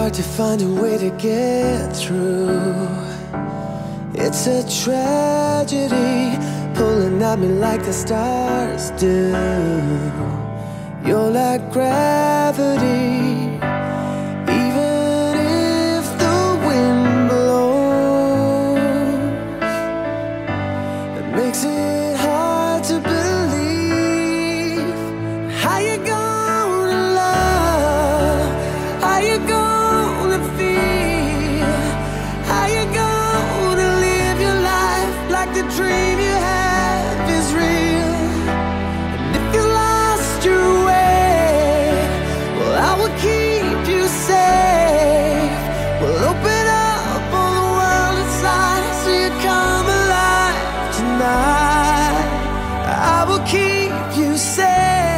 hard to find a way to get through. It's a tragedy, pulling at me like the stars do. You're like gravity, even if the wind blows. It makes it hard to believe. How you gonna love? How you gonna feel? How you gonna live your life like the dream you have is real? And if you lost your way, well, I will keep you safe. We'll open up all the world inside so you come alive tonight. I will keep you safe.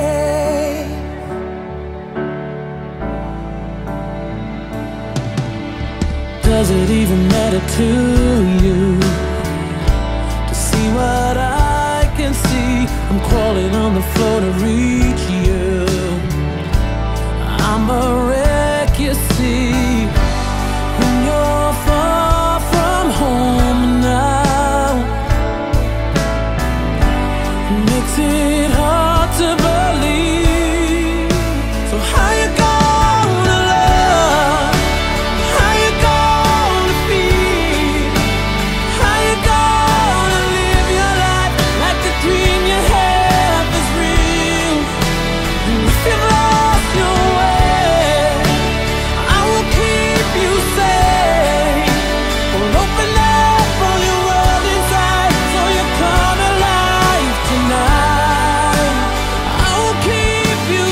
Does it even matter to you to see what I can see? I'm crawling on the floor to reach you. I'm a wreck, you see, when you're far from home now. It makes it hard to believe. So how you gonna love? How you gonna feel? How you gonna live your life like the dream you have is real? And if you've lost your way, I will keep you safe. We'll open up all your world inside so you come alive tonight. I will keep you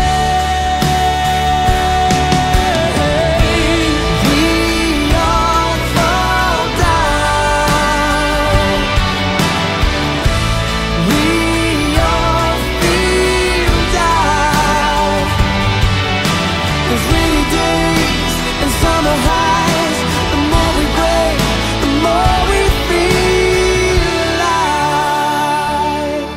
safe. We all fall down. We all feel down. There's rainy days and summer highs. The more we break, the more we feel alive.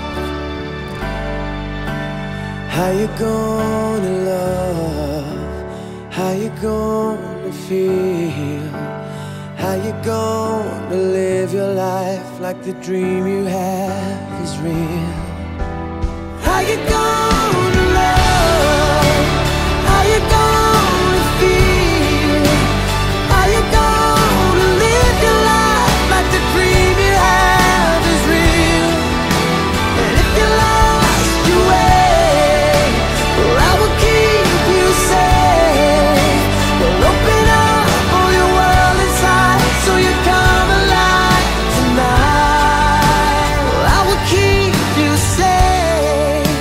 How you gonna love? How you gonna feel? How you gonna live your life like the dream you have is real? How you gonna love? How you gonna feel? How you gonna live your life like the dream you have is real? And if you lost your way, well, I will keep you safe. We'll open up all your world inside so you come alive tonight. Well, I will keep you safe.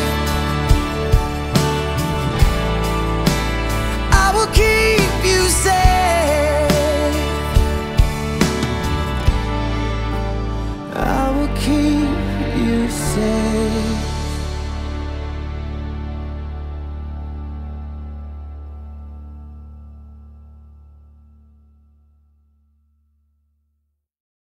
I will keep you safe. I will keep you safe.